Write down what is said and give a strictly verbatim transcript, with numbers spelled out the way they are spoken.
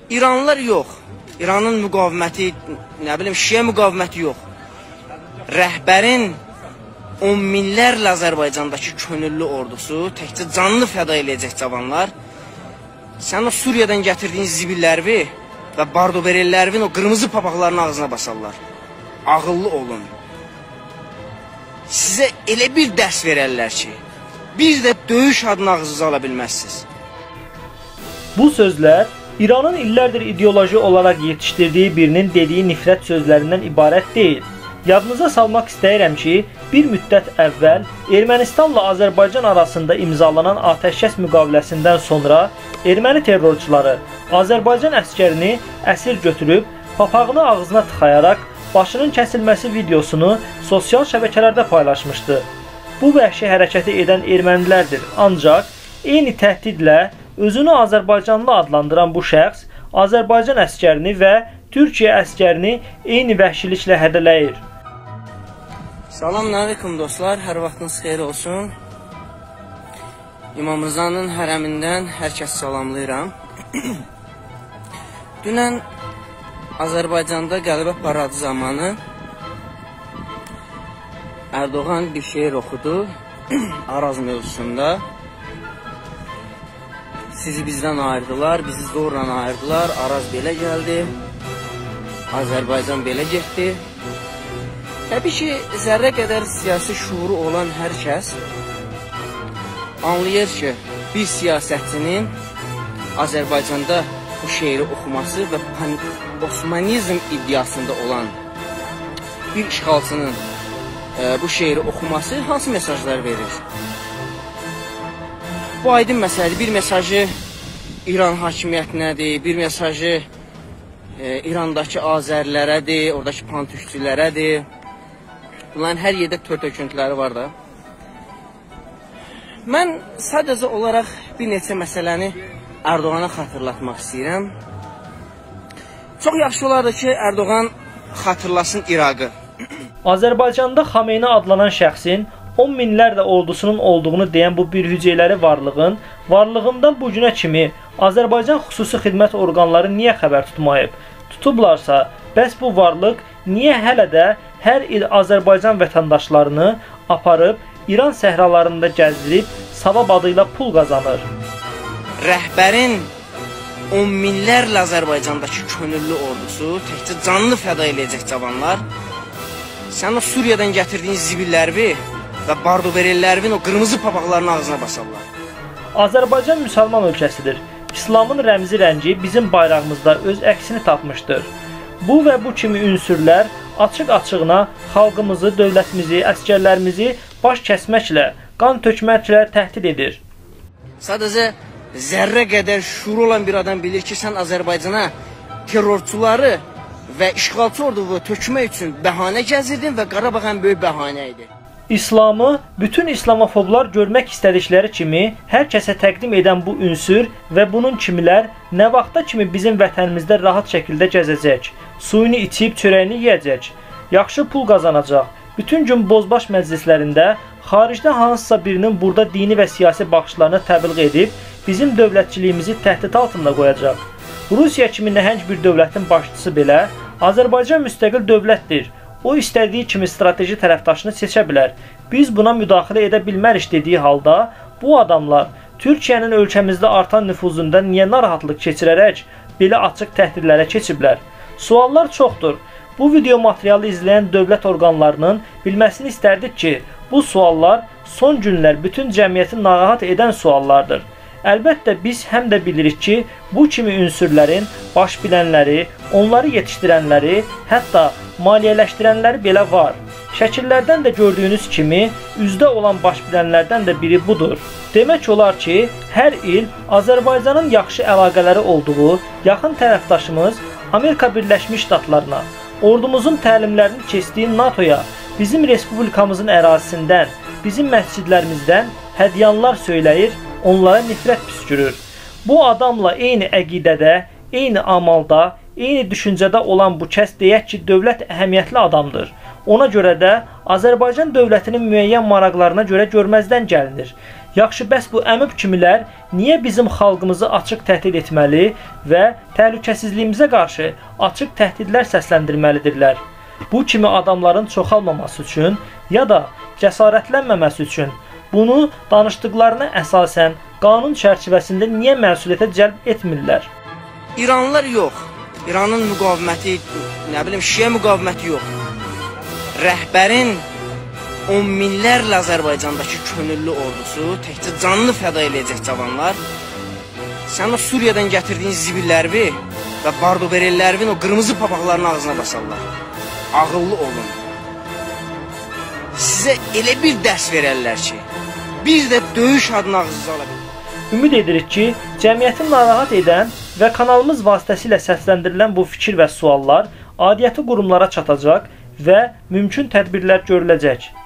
İranlılar yox. İranın müqaviməti, nə bilim, Şiə müqaviməti yox. Rəhbərin on minlərlə Azərbaycandakı könüllü ordusu, təkcə canlı fəda eləyəcək cavanlar, sən o Suriyadan gətirdiyin zibillərvi və bardoberellərvin o qırmızı papaqlarının ağzına basarlar. Ağıllı olun. Sizə elə bir dərs verərlər ki, bir də döyüş adını ağzınıza ala bilməzsiniz. Bu sözlər İranın illərdir ideoloji olaraq yetişdirdiyi birinin dediyi nifrət sözlərindən ibarət deyil. Yadınıza salmaq istəyirəm ki, bir müddət əvvəl Ermənistanla Azərbaycan arasında imzalanan atəşkəs müqaviləsindən sonra erməni terrorçuları Azərbaycan əskərini əsir götürüb, papağını ağzına tıxayaraq başının kəsilməsi videosunu sosial şəbəkələrdə paylaşmışdı. Bu vəhşi hərəkəti edən ermənilərdir, ancaq eyni təhdidlə özünü Azərbaycanlı adlandıran bu şəxs Azərbaycan əskərini və Türkiyə əskərini eyni vəhşiliklə hədələyir. Salam aleyküm dostlar, hər vaxtınız xeyir olsun. İmam Rızanın hərəmindən hər kəs salamlayıram. Dünən Azərbaycanda qələbə paradı zamanı Erdoğan bir şeir oxudu Araz mövzusunda. Sizi bizdən ayırdılar, bizi zorla ayırdılar, Araz belə gəldi, Azərbaycan belə getdi. Təbii ki, zərrə qədər siyasi şuuru olan hər kəs anlayır ki, bir siyasətçinin Azərbaycanda bu şeiri oxuması və osmanizm iddiasında olan bir işğalçının e, bu şeiri oxuması hansı mesajlar verir? Bu aydın məsələdir. Bir mesajı İran hakimiyyətinədir, bir mesajı e, İrandakı Azərlərədir, oradakı pantüşçülərədir. Bunların hər yerdə tör-töküntüləri var da. Mən sadəcə olaraq bir neçə məsələni Erdoğana xatırlatmaq istəyirəm. Çox yaxşı olardı ki, Erdoğan xatırlasın İraqı. Azərbaycanda Xameyni adlanan şəxsin on minlərlə ordusunun olduğunu deyən bu bir hüceyrəli varlığın, varlığından bu günə kimi Azərbaycan xüsusi xidmət orqanları niyə xəbər tutmayıb? Tutublarsa, bəs bu varlıq niyə hələ də hər il Azərbaycan vətəndaşlarını aparıb İran səhralarında gəzdirib savab adıyla pul qazanır? Rəhbərin on minlərlə Azərbaycandakı könüllü ordusu, təkcə canlı fəda eləyəcək cavanlar, sən o Suriyadan gətirdiyin zibillərvi və bardoberellərvin o qırmızı papaqlarının ağzına basarlar. Azərbaycan müsəlman ölkəsidir. İslamın rəmzi rəngi bizim bayrağımızda öz əksini tapmışdır. Bu və bu kimi ünsürlər açıq-açığına xalqımızı, dövlətimizi, əskərlərimizi baş kəsməklə, qan tökməklə təhdid edir. Sadəcə zərrə qədər şuuru olan bir adam bilir ki, sən Azərbaycana terrorçuları və işğalçı orduyu tökmək üçün bəhanə gəzirdin və Qarabağ ən böyük bəhanə idi. İslamı bütün İslamofoblar görmək istədikləri kimi hər kəsə təqdim edən bu ünsür və bunun kimilər nə vaxta kimi bizim vətənimizdə rahat şəkildə gəzəcək, suyunu içib çörəyini yeyəcək, yaxşı pul qazanacaq, bütün gün bozbaş məclislərində xaricdə hansısa birinin burada dini və siyasi baxışlarını təbliğ edib bizim dövlətçiliyimizi təhdid altında qoyacaq. Rusiya kimi nəhəng bir dövlətin başçısı belə Azərbaycan müstəqil dövlətdir. O istədiyi kimi strateji tərəfdaşını seçə bilər. Biz buna müdaxilə edə bilmərik dediyi halda bu adamlar Türkiyənin ölkəmizdə artan nüfuzunda niyə narahatlıq keçirərək belə açıq təhdidlərə keçiblər? Suallar çoxdur. Bu video materialı izləyən dövlət orqanlarının bilməsini istərdik ki, bu suallar son günlər bütün cəmiyyəti narahat edən suallardır. Əlbəttə biz həm də bilirik ki, bu kimi ünsürlərin baş bilənləri, onları yetişdirənləri, hətta maliyyələşdirənləri belə var. Şəkillərdən də gördüyünüz kimi, üzdə olan baş bilənlərdən də biri budur. Demək olar ki, hər il Azərbaycanın yaxşı əlaqələri olduğu yaxın tərəfdaşımız Amerika Birləşmiş Ştatlarına, ordumuzun təlimlərini keçdiyi NATOya, bizim respublikamızın ərazisindən, bizim məscidlərimizdən hədyanlar söyləyir, onlara nifrət püskürür. Bu adamla eyni əqidədə, eyni amalda, eyni düşüncədə olan bu kəs deyək ki, dövlət əhəmiyyətli adamdır. Ona görə də Azərbaycan dövlətinin müəyyən maraqlarına görə görməzdən gəlinir. Yaxşı, bəs bu əmib kimilər niyə bizim xalqımızı açıq təhdid etməli və təhlükəsizliyimizə qarşı açıq təhdidlər səsləndirməlidirlər? Bu kimi adamların çoxalmaması üçün ya da cəsarətlənməməsi üçün bunu danışdıqlarına əsasən qanun çərçivəsində niyə məsuliyyətə cəlb etmirlər? İranlılar yox. İranın müqaviməti, nə bilim, şiə müqaviməti yox. Rəhbərin on minlərlə Azərbaycandakı könüllü ordusu, təkcə canını fəda eləyəcək cavanlar, sən o Suriyadan gətirdiyin zibillərvi və bardoberellərvin o qırmızı papaqlarının ağzına basarlar. Ağıllı olun. Sizə elə bir dərs verərlər ki, bir də döyüş adını ağzınıza ala bilir. Ümid edirik ki, cəmiyyəti narahat edən və kanalımız vasitəsilə səsləndirilən bu fikir və suallar aidiyyəti qurumlara çatacaq və mümkün tədbirlər görüləcək.